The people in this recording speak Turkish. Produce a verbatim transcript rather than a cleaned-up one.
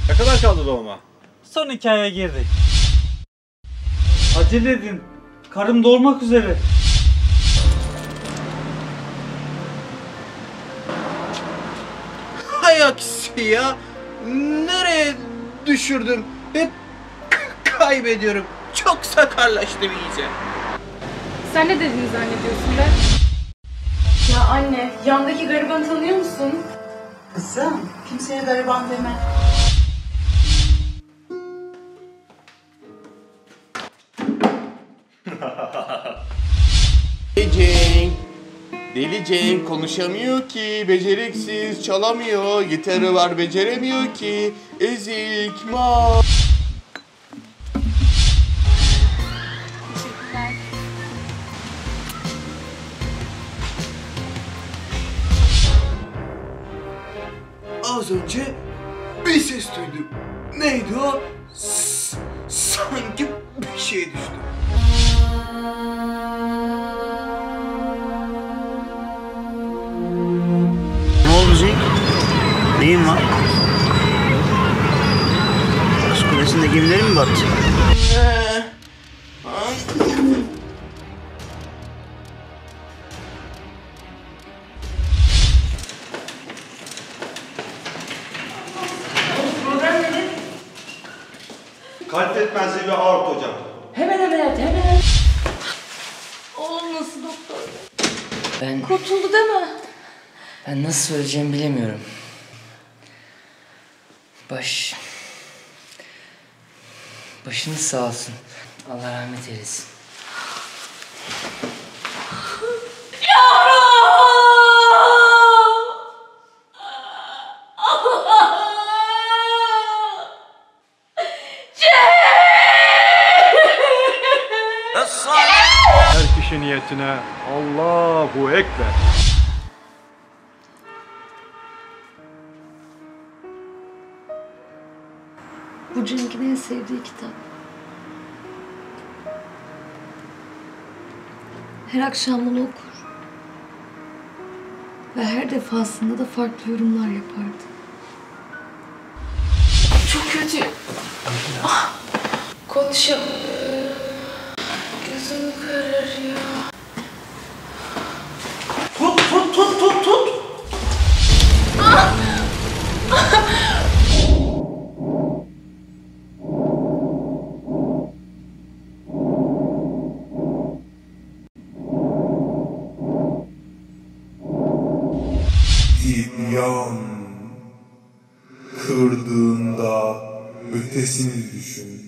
Ne kadar kaldı doğuma? Son iki aya girdik. Acele edin. Karım doğurmak üzere. Hay aksi ya. Nereye düşürdüm? Hep kaybediyorum. Çok sakarlaştım iyice. Sen ne dediğini zannediyorsun be? Ya anne, yandaki garibanı tanıyor musun? Kızım, kimseye gariban deme. Cenk, Deli Cenk konuşamıyor ki, beceriksiz, çalamıyor, gitarı var beceremiyor ki, ezik ma. Teşekkürler. Az önce bir ses duydum. Neydi o? S sanki bir şey düştü. Ne oldu Cenk? Neyin var? Aşk kulesinde gemileri mi battı? Ee, Kalp yetmezliği ve aort hocam. Hemen hemen hemen. Oğlum nasıl doktor? Ben, Kurtuldu değil mi? ben nasıl söyleyeceğimi bilemiyorum. Baş... Başınız sağ olsun. Allah rahmet eylesin. Her kişi niyetine Allahu Ekber. Bu Cenk'in en sevdiği kitap. Her akşam bunu okur. Ve her defasında da farklı yorumlar yapardı. Çok kötü. Ah, konuşamıyorum. Gözüm kararıyor. Tut tut tut tut tut. İmyan kırdığında ötesini düşün.